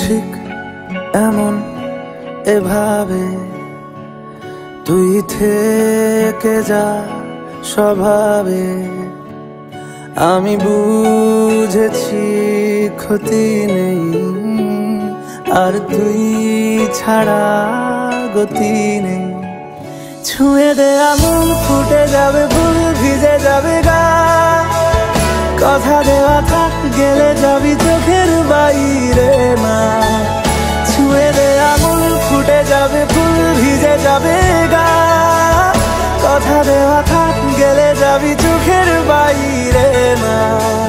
ঠিক এমন এভাবে তুই থেকে যা স্বভাবে। আমি বুঝেছি ক্ষতি নেই, আর তুই ছাড়া গতি নেই। ছুঁয়ে দে আঙুল, ফুটে যাবে ফুল, ভিজে যাবে গা। কথা দেওয়া থাক, গেলে যাবি চোখের বাইরে না। ছুঁয়ে দে আঙুল, ফুটে যাবে ফুল, ভিজে যাবে গা। কথা দেওয়া থাক, গেলে যাবি চোখের বাইরে না।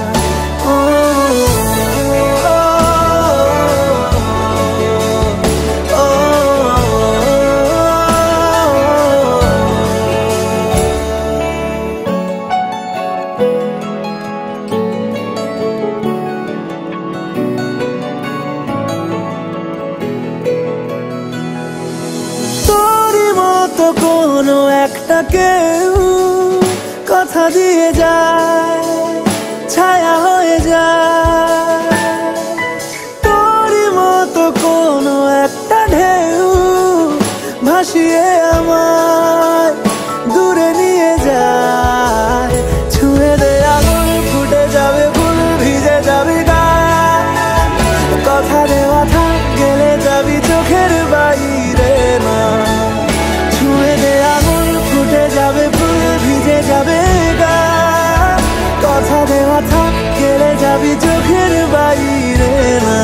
তো কোনো একটা কেউ কথা দিয়ে যায়, ছায়া হয়ে যায়। তোরই মতো কোনো একটা ঢেউ ভাসিয়ে আমায় দূরে নিয়ে যায়। ছুঁয়ে দে আঙুল, ফুটে যাবে ফুল, ভিজে যাবে গা। কথা দেওয়া থাক, গেলে যাবি চোখের বাইরে না। যাবে ফুল, ভিজে যাবে গা। কথা দেওয়া থাক, গেলে যাবি চোখের বাইরে না।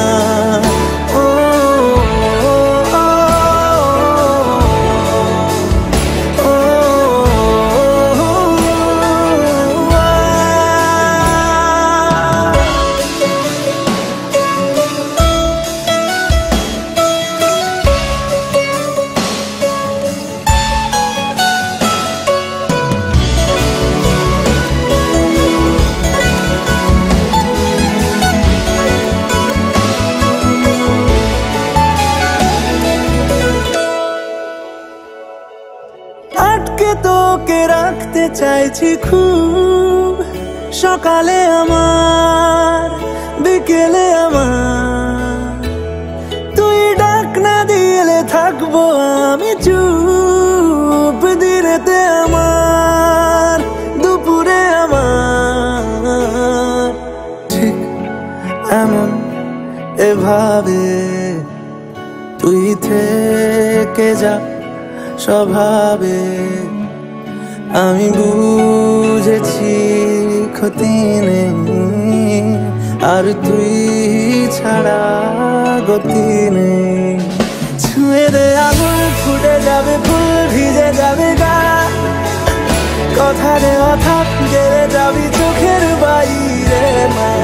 আটকে তোকে রাখতে চাইছি খুব, সকালে আমার, বিকেলে আমার। তুই ডাক না দিলে থাকবো আমি চুপ, দিনেতে আমার, দুপুরে আমার। ঠিক এমন এভাবে তুই থেকে যা স্বভাবে। আমি বুঝেছি ক্ষতি নেই, আর তুই ছাড়া গতি নেই। ছুঁয়ে দে আঙুল, ফুটে যাবে ফুল, ভিজে যাবে গা। কথা দেওয়া থাক, গেলে যাবি চোখের বাইরে না।